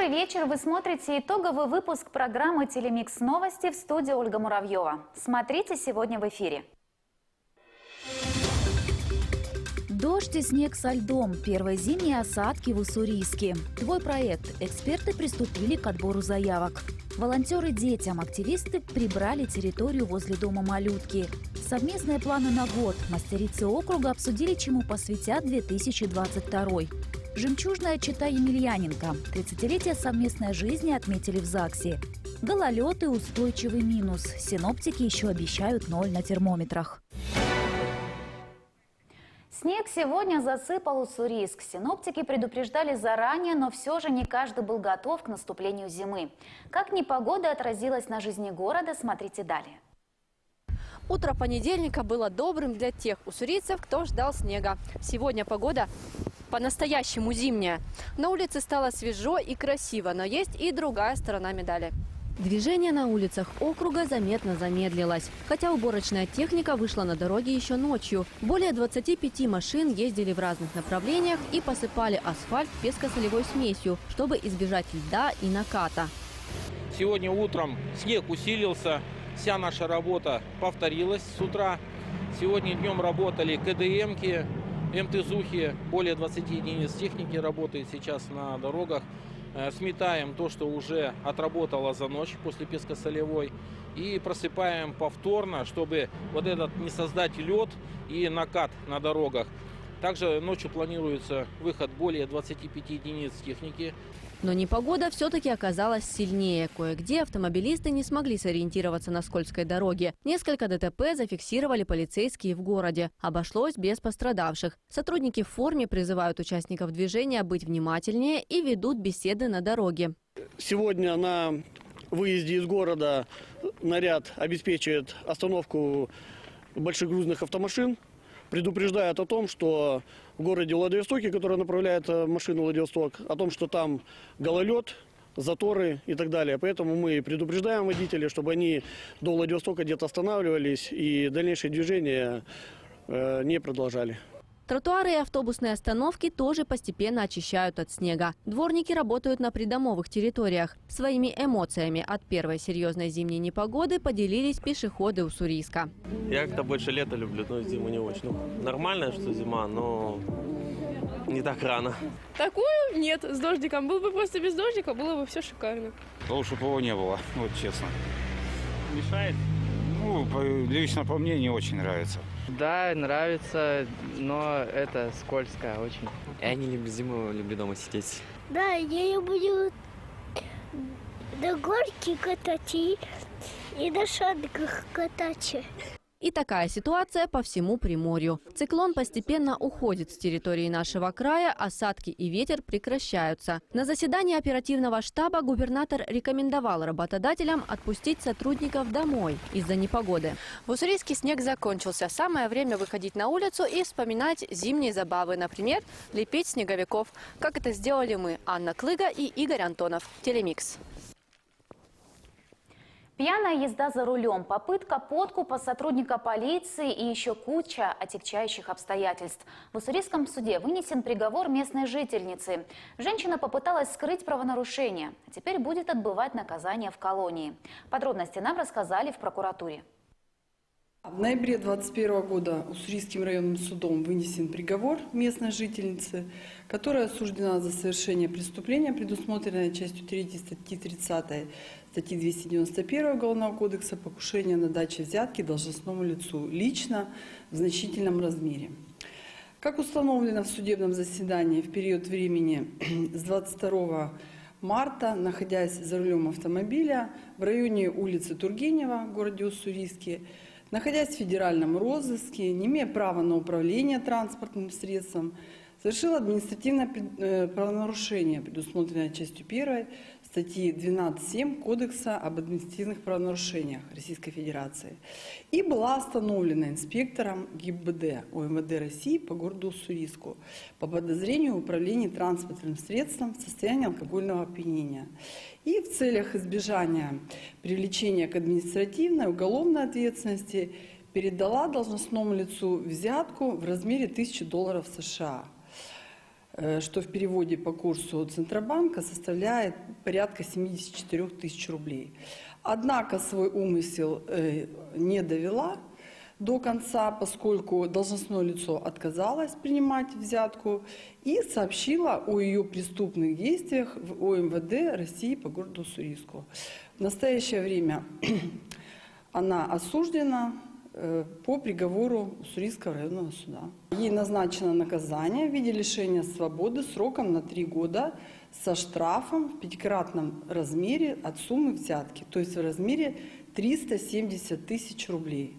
Добрый вечер. Вы смотрите итоговый выпуск программы «Телемикс Новости», в студии Ольга Муравьева. Смотрите сегодня в эфире. Дождь и снег со льдом. Первые зимние осадки в Уссурийске. Твой проект. Эксперты приступили к отбору заявок. Волонтеры детям, активисты прибрали территорию возле дома малютки. Совместные планы на год. Мастерицы округа обсудили, чему посвятят 2022. Жемчужная чета Емельяненко. 30-летие совместной жизни отметили в ЗАГСе. Гололед и устойчивый минус. Синоптики еще обещают 0 на термометрах. Снег сегодня засыпал Уссурийск. Синоптики предупреждали заранее, но все же не каждый был готов к наступлению зимы. Как непогода отразилась на жизни города, смотрите далее. Утро понедельника было добрым для тех уссурийцев, кто ждал снега. Сегодня погода по-настоящему зимняя. На улице стало свежо и красиво, но есть и другая сторона медали. Движение на улицах округа заметно замедлилось. Хотя уборочная техника вышла на дороги еще ночью. Более 25 машин ездили в разных направлениях и посыпали асфальт песко-солевой смесью, чтобы избежать льда и наката. Сегодня утром снег усилился, вся наша работа повторилась с утра. Сегодня днем работали КДМки, МТЗухи, более 20 единиц техники работает сейчас на дорогах. Сметаем то, что уже отработало за ночь после пескосолевой, и просыпаем повторно, чтобы вот этот не создать лед и накат на дорогах. Также ночью планируется выход более 25 единиц техники. Но непогода все-таки оказалась сильнее. Кое-где автомобилисты не смогли сориентироваться на скользкой дороге. Несколько ДТП зафиксировали полицейские в городе. Обошлось без пострадавших. Сотрудники в форме призывают участников движения быть внимательнее и ведут беседы на дороге. Сегодня на выезде из города наряд обеспечивает остановку больших грузных автомашин. Предупреждают о том, что в городе Владивостоке, который направляет машину Владивосток, о том, что там гололед, заторы и так далее. Поэтому мы предупреждаем водителей, чтобы они до Владивостока где-то останавливались и дальнейшее движение не продолжали. Тротуары и автобусные остановки тоже постепенно очищают от снега. Дворники работают на придомовых территориях. Своими эмоциями от первой серьезной зимней непогоды поделились пешеходы Уссурийска. Я как-то больше лето люблю, но зиму не очень. Ну, нормально, что зима, но не так рано. Такую нет. С дождиком. Был бы просто без дождика, было бы все шикарно. Лучше бы его не было, вот честно. Мешает? Ну, лично по мне не очень нравится. Да, нравится, но это скользко очень. Я не люблю зиму, люблю дома сидеть. Да, я люблю на горке катать и на шанках кататься. И такая ситуация по всему Приморью. Циклон постепенно уходит с территории нашего края, осадки и ветер прекращаются. На заседании оперативного штаба губернатор рекомендовал работодателям отпустить сотрудников домой из-за непогоды. В Уссурийске снег закончился. Самое время выходить на улицу и вспоминать зимние забавы. Например, лепить снеговиков. Как это сделали мы, Анна Клыга и Игорь Антонов. Телемикс. Пьяная езда за рулем, попытка подкупа сотрудника полиции и еще куча отягчающих обстоятельств. В Уссурийском суде вынесен приговор местной жительницы. Женщина попыталась скрыть правонарушение, а теперь будет отбывать наказание в колонии. Подробности нам рассказали в прокуратуре. В ноябре 2021 года Уссурийским районным судом вынесен приговор местной жительницы, которая осуждена за совершение преступления, предусмотренное частью 3 статьи 30 статьи 291 Уголовного кодекса «Покушение на даче взятки должностному лицу лично в значительном размере». Как установлено в судебном заседании, в период времени с 22 марта, находясь за рулем автомобиля в районе улицы Тургенева в городе Уссурийске, находясь в федеральном розыске, не имея права на управление транспортным средством, совершил административное правонарушение, предусмотренное частью 1 статьи 12.7 Кодекса об административных правонарушениях Российской Федерации и была остановлена инспектором ГИБДД УМВД России по городу Уссурийску по подозрению в управлении транспортным средством в состоянии алкогольного опьянения. И в целях избежания привлечения к административной уголовной ответственности передала должностному лицу взятку в размере $1000 США. что в переводе по курсу Центробанка составляет порядка 74 тысяч рублей. Однако свой умысел не довела до конца, поскольку должностное лицо отказалось принимать взятку и сообщила о ее преступных действиях в ОМВД России по городу Уссурийску. В настоящее время она осуждена по приговору Уссурийского районного суда. Ей назначено наказание в виде лишения свободы сроком на 3 года со штрафом в 5-кратном размере от суммы взятки, то есть в размере 370 тысяч рублей.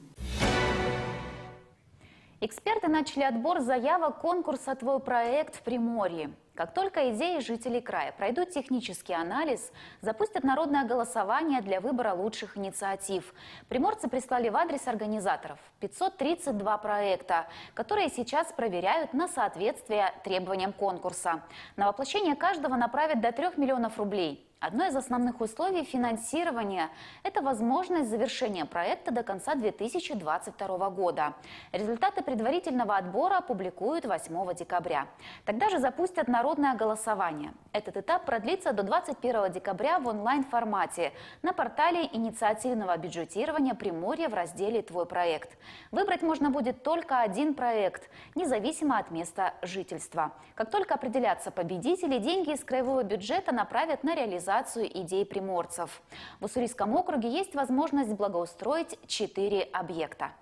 Эксперты начали отбор заявок конкурса «Твой проект» в Приморье. Как только идеи жителей края пройдут технический анализ, запустят народное голосование для выбора лучших инициатив. Приморцы прислали в адрес организаторов 532 проекта, которые сейчас проверяют на соответствие требованиям конкурса. На воплощение каждого направят до 3 миллионов рублей. Одно из основных условий финансирования – это возможность завершения проекта до конца 2022 года. Результаты предварительного отбора опубликуют 8 декабря. Тогда же запустят народное голосование. Этот этап продлится до 21 декабря в онлайн-формате на портале инициативного бюджетирования Приморья в разделе «Твой проект». Выбрать можно будет только один проект, независимо от места жительства. Как только определятся победители, деньги из краевого бюджета направят на реализацию идей приморцев. В Уссурийском округе есть возможность благоустроить 4 объекта.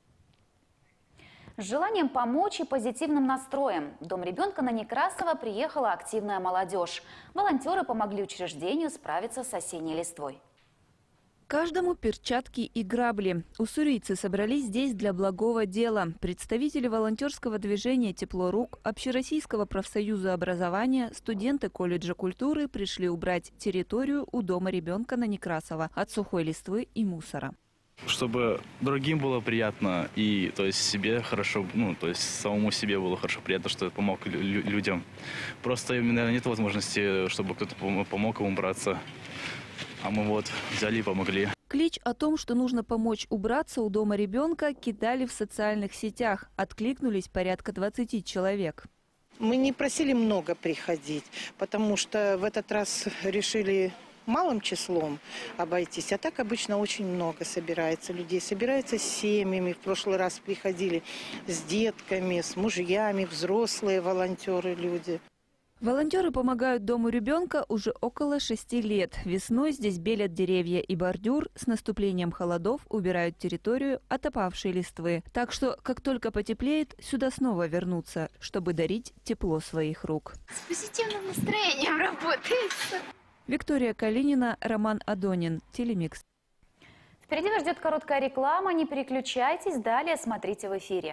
С желанием помочь и позитивным настроем в Дом ребенка на Некрасова приехала активная молодежь. Волонтеры помогли учреждению справиться с осенней листвой. Каждому перчатки и грабли. Уссурийцы собрались здесь для благого дела. Представители волонтерского движения «Тепло рук», Общероссийского профсоюза образования, студенты колледжа культуры пришли убрать территорию у Дома ребенка на Некрасова от сухой листвы и мусора. Чтобы другим было приятно и то есть себе хорошо, то есть самому себе было хорошо, приятно, что я помог людям. Просто именно нет возможности, чтобы кто-то помог им убраться. А мы вот взяли и помогли. Клич о том, что нужно помочь убраться у Дома ребенка, кидали в социальных сетях. Откликнулись порядка 20 человек. Мы не просили много приходить, потому что в этот раз решили малым числом обойтись. А так обычно очень много собирается людей. Собирается с семьями. В прошлый раз приходили с детками, с мужьями, взрослые волонтеры, люди. Волонтеры помогают Дому ребенка уже около 6 лет. Весной здесь белят деревья и бордюр. С наступлением холодов убирают территорию от опавшей листвы. Так что, как только потеплеет, сюда снова вернутся, чтобы дарить тепло своих рук. С позитивным настроением работается. Виктория Калинина, Роман Адонин. Телемикс. Впереди вас ждет короткая реклама. Не переключайтесь. Далее смотрите в эфире.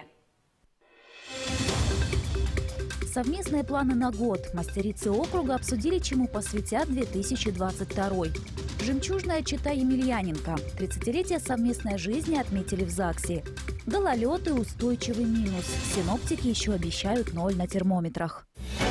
Совместные планы на год. Мастерицы округа обсудили, чему посвятят 2022. Жемчужная чета Емельяненко. 30-летие совместной жизни отметили в ЗАГСе. Гололед и устойчивый минус. Синоптики еще обещают 0 на термометрах.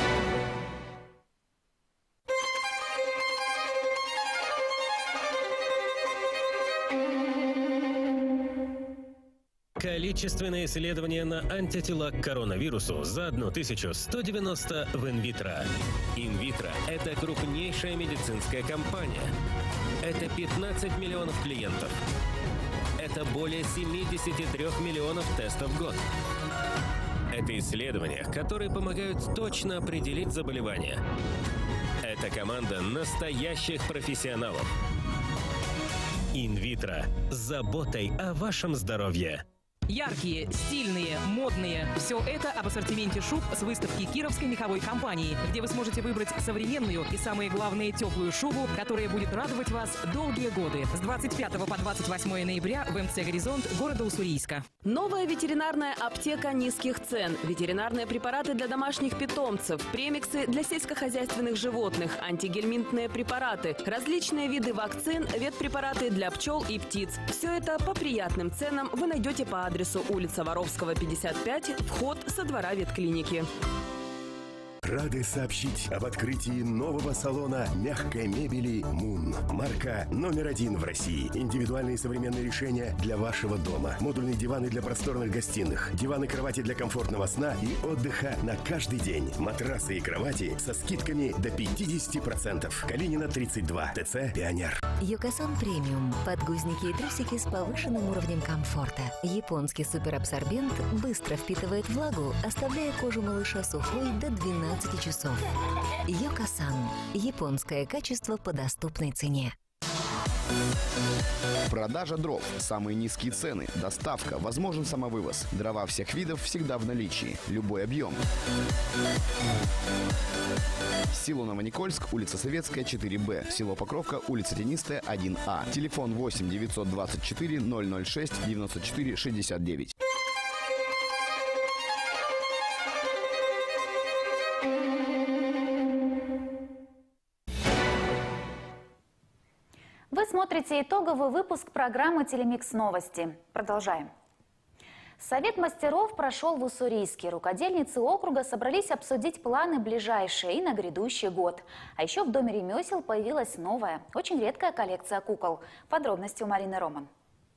Количественное исследование на антитела к коронавирусу за 1190 в инвитро. Инвитро – это крупнейшая медицинская компания. Это 15 миллионов клиентов. Это более 73 миллионов тестов в год. Это исследования, которые помогают точно определить заболевание. Это команда настоящих профессионалов. Инвитро. С заботой о вашем здоровье. Яркие, стильные, модные. Все это об ассортименте шуб с выставки Кировской меховой компании, где вы сможете выбрать современную и, самое главное, теплую шубу, которая будет радовать вас долгие годы. С 25 по 28 ноября в МЦ «Горизонт» города Уссурийска. Новая ветеринарная аптека низких цен. Ветеринарные препараты для домашних питомцев, премиксы для сельскохозяйственных животных, антигельминтные препараты, различные виды вакцин, ветпрепараты для пчел и птиц. Все это по приятным ценам вы найдете по адресу улица Воровского, 55, вход со двора ветклиники. рады сообщить об открытии нового салона мягкой мебели «Мун». Марка №1 в России. Индивидуальные современные решения для вашего дома. Модульные диваны для просторных гостиных. Диваны-кровати для комфортного сна и отдыха на каждый день. Матрасы и кровати со скидками до 50%. Калинина, 32. ТЦ «Пионер». Йокосан премиум. Подгузники и трусики с повышенным уровнем комфорта. Японский суперабсорбент быстро впитывает влагу, оставляя кожу малыша сухой до 12 часов. Йокосан. Японское качество по доступной цене. Продажа дров. Самые низкие цены. Доставка. Возможен самовывоз. Дрова всех видов всегда в наличии. Любой объем. Село Новоникольск, улица Советская, 4Б. Село Покровка, улица Тенистая, 1А. Телефон 8 924 006 94 69. Вы смотрите итоговый выпуск программы «Телемикс Новости». Продолжаем. Совет мастеров прошел в Уссурийске. Рукодельницы округа собрались обсудить планы ближайшие и на грядущий год. А еще в Доме ремесел появилась новая, очень редкая коллекция кукол. Подробности у Марины Роман.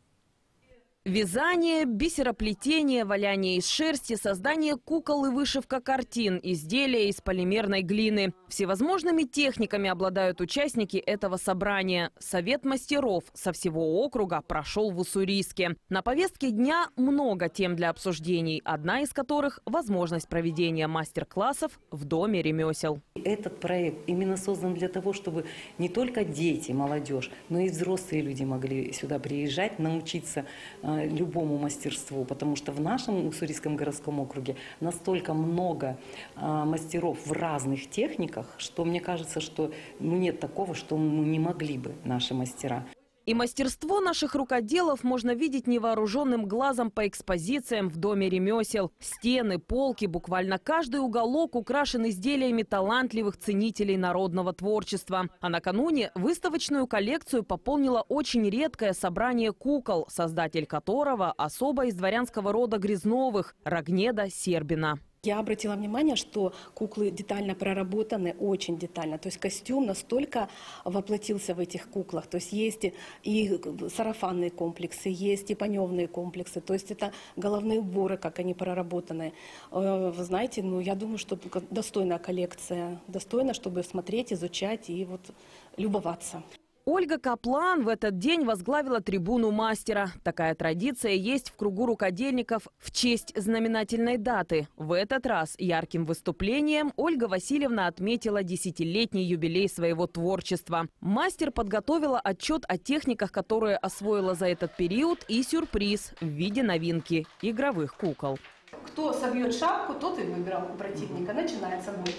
Вязание, бисероплетение, валяние из шерсти, создание кукол и вышивка картин, изделия из полимерной глины. Всевозможными техниками обладают участники этого собрания. Совет мастеров со всего округа прошел в Уссурийске. На повестке дня много тем для обсуждений, одна из которых – возможность проведения мастер-классов в Доме ремесел. Этот проект именно создан для того, чтобы не только дети, молодежь, но и взрослые люди могли сюда приезжать, научиться любому мастерству, потому что в нашем Уссурийском городском округе настолько много мастеров в разных техниках, что мне кажется, что нет такого, что не могли бы наши мастера. И мастерство наших рукоделов можно видеть невооруженным глазом по экспозициям в Доме ремесел. Стены, полки, буквально каждый уголок украшен изделиями талантливых ценителей народного творчества. А накануне выставочную коллекцию пополнило очень редкое собрание кукол, создатель которого особо из дворянского рода Грязновых – Рогнеда Сербина. Я обратила внимание, что куклы детально проработаны, очень детально. То есть костюм настолько воплотился в этих куклах. То есть есть и сарафанные комплексы, есть и паневные комплексы. То есть это головные уборы, как они проработаны. Вы знаете, я думаю, что достойная коллекция. Достойна, чтобы смотреть, изучать и вот любоваться. Ольга Каплан в этот день возглавила трибуну мастера. Такая традиция есть в кругу рукодельников в честь знаменательной даты. В этот раз ярким выступлением Ольга Васильевна отметила 10-летний юбилей своего творчества. Мастер подготовила отчет о техниках, которые освоила за этот период, и сюрприз в виде новинки – игровых кукол. Кто собьет шапку, тот и выиграл у противника. Начинается бой.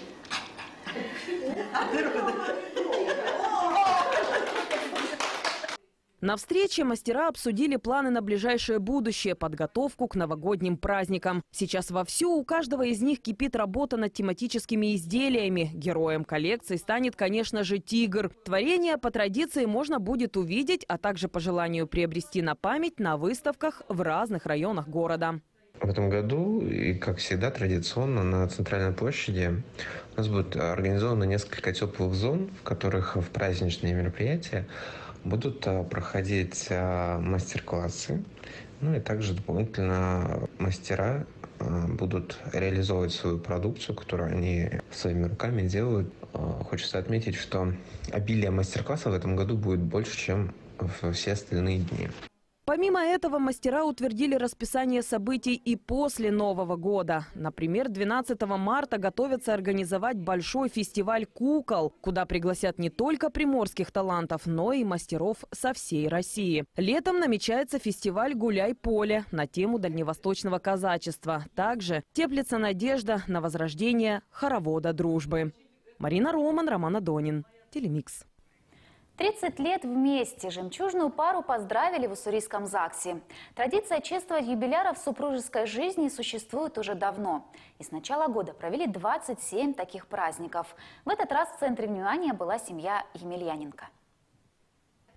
На встрече мастера обсудили планы на ближайшее будущее, подготовку к новогодним праздникам. Сейчас вовсю у каждого из них кипит работа над тематическими изделиями. Героем коллекции станет, конечно же, тигр. Творение по традиции можно будет увидеть, а также по желанию приобрести на память на выставках в разных районах города. В этом году, и как всегда традиционно, на Центральной площади у нас будет организовано несколько теплых зон, в которых в праздничные мероприятия будут проходить мастер-классы. Ну и также дополнительно мастера будут реализовывать свою продукцию, которую они своими руками делают. Хочется отметить, что обилие мастер-классов в этом году будет больше, чем в все остальные дни. Помимо этого, мастера утвердили расписание событий и после Нового года. Например, 12 марта готовятся организовать большой фестиваль кукол, куда пригласят не только приморских талантов, но и мастеров со всей России. Летом намечается фестиваль «Гуляй-поле» на тему дальневосточного казачества. Также теплится надежда на возрождение хоровода дружбы. Марина Роман, Роман Адонин. Телемикс. 30 лет вместе. Жемчужную пару поздравили в Уссурийском ЗАГСе. Традиция чествовать юбиляров в супружеской жизни существует уже давно. И с начала года провели 27 таких праздников. В этот раз в центре внимания была семья Емельяненко.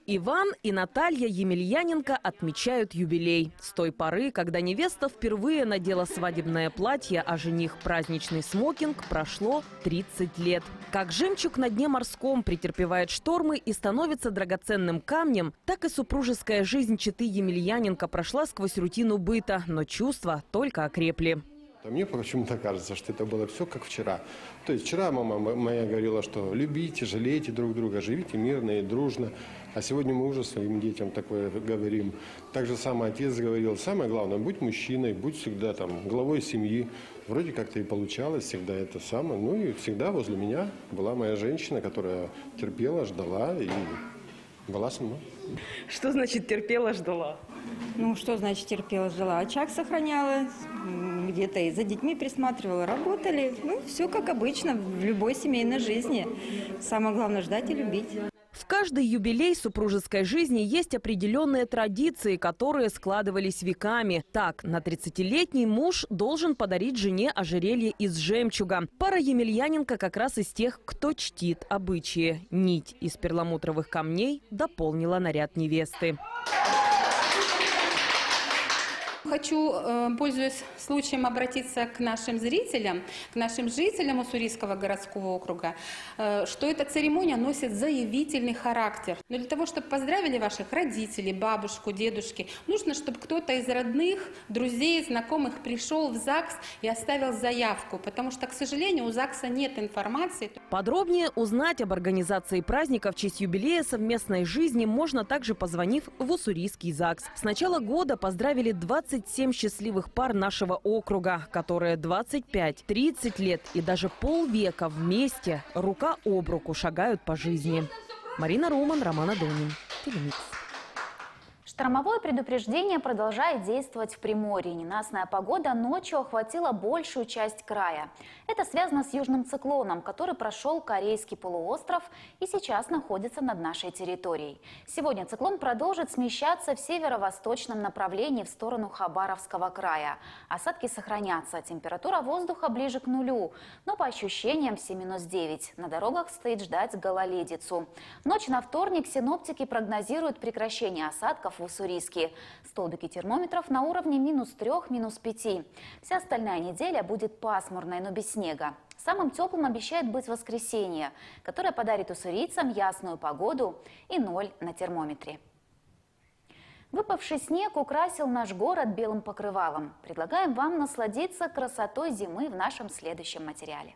Иван и Наталья Емельяненко отмечают юбилей. С той поры, когда невеста впервые надела свадебное платье, а жених праздничный смокинг, прошло 30 лет. Как жемчуг на дне морском претерпевает штормы и становится драгоценным камнем, так и супружеская жизнь четы Емельяненко прошла сквозь рутину быта, но чувства только окрепли. Мне почему-то кажется, что это было все как вчера. То есть вчера мама моя говорила, что любите, жалейте друг друга, живите мирно и дружно. А сегодня мы уже своим детям такое говорим. Так же самое отец говорил, самое главное, будь мужчиной, будь всегда там главой семьи. Вроде как-то и получалось всегда это самое. Ну и всегда возле меня была моя женщина, которая терпела, ждала и была со мной. Что значит терпела, ждала? Ну, что значит терпела, ждала? Очаг сохраняла, где-то и за детьми присматривала, работали. Ну, все как обычно в любой семейной жизни. Самое главное – ждать и любить. В каждый юбилей супружеской жизни есть определенные традиции, которые складывались веками. Так, на 30-летний муж должен подарить жене ожерелье из жемчуга. Пара Емельяненко как раз из тех, кто чтит обычаи. Нить из перламутровых камней дополнила наряд невесты. Хочу, пользуясь случаем, обратиться к нашим зрителям, к нашим жителям Уссурийского городского округа, что эта церемония носит заявительный характер. Но для того, чтобы поздравили ваших родителей, бабушку, дедушки, нужно, чтобы кто-то из родных, друзей, знакомых пришел в ЗАГС и оставил заявку, потому что, к сожалению, у ЗАГСа нет информации. Подробнее узнать об организации праздника в честь юбилея совместной жизни можно также позвонив в Уссурийский ЗАГС. С начала года поздравили 27 счастливых пар нашего округа, которые 25-30 лет и даже полвека вместе, рука об руку шагают по жизни. Марина Руман, Роман Адонин. Телемикс. Штормовое предупреждение продолжает действовать в Приморье. Ненастная погода ночью охватила большую часть края. Это связано с южным циклоном, который прошел Корейский полуостров и сейчас находится над нашей территорией. Сегодня циклон продолжит смещаться в северо-восточном направлении в сторону Хабаровского края. Осадки сохранятся, температура воздуха ближе к нулю, но по ощущениям все -9. На дорогах стоит ждать гололедицу. В ночь на вторник синоптики прогнозируют прекращение осадков в Уссурийске. Столбики термометров на уровне -3, -5. Вся остальная неделя будет пасмурной, но без снега. Самым теплым обещает быть воскресенье, которое подарит уссурийцам ясную погоду и 0 на термометре. Выпавший снег украсил наш город белым покрывалом. Предлагаем вам насладиться красотой зимы в нашем следующем материале.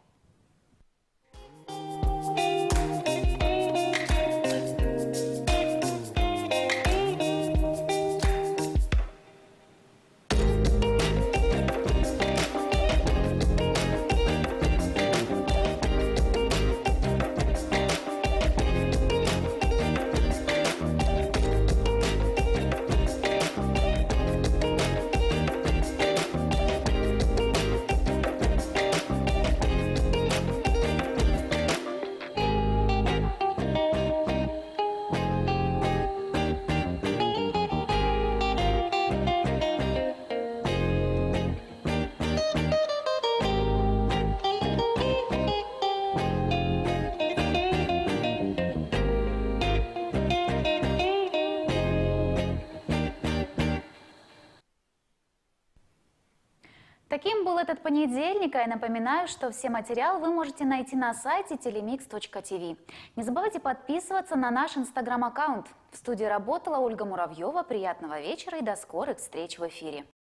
Таким был этот понедельник, а я напоминаю, что все материалы вы можете найти на сайте telemix.tv. Не забывайте подписываться на наш инстаграм-аккаунт. В студии работала Ольга Муравьева. Приятного вечера и до скорых встреч в эфире.